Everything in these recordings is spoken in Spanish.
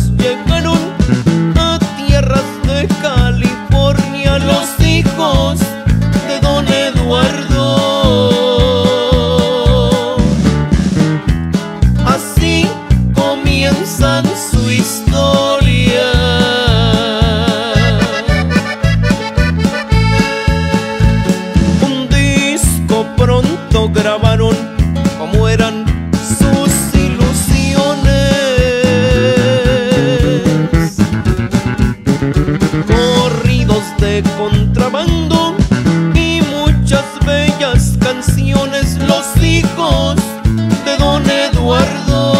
llegaron a tierras de California los hijos de don Eduardo. Así comienzan su historia. Un disco pronto grabaron como eran sus ilusiones, corridos de contrabando y muchas bellas canciones. Los hijos de don Eduardo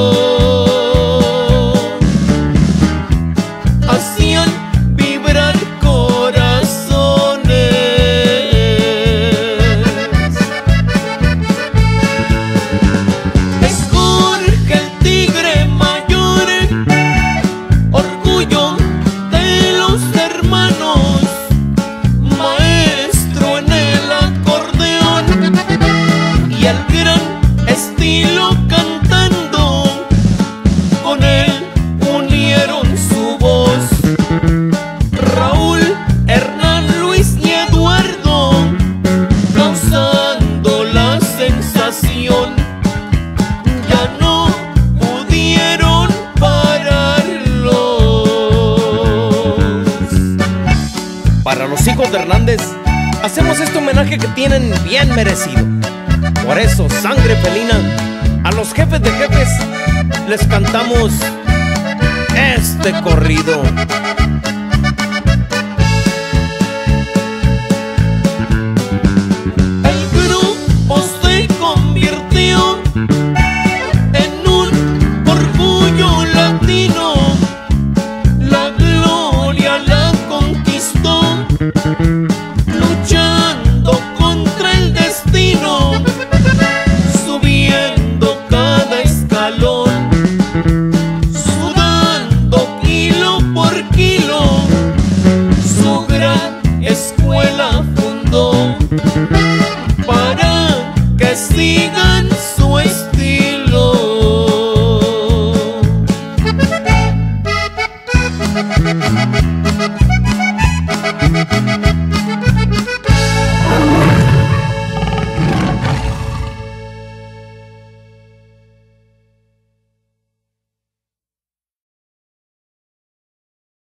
hacían vibrar corazones. Es Jorge el Tigre Mayor, orgullo de los hermanos, maestro en el acordeón y el gran estilo cantando. Con él unieron su voz Raúl, Hernán, Luis y Eduardo, causando la sensación. Ya no pudieron pararlos. Para los hijos de Hernández hacemos este homenaje que tienen bien merecido. Por eso, sangre felina, a los jefes de jefes les cantamos este corrido.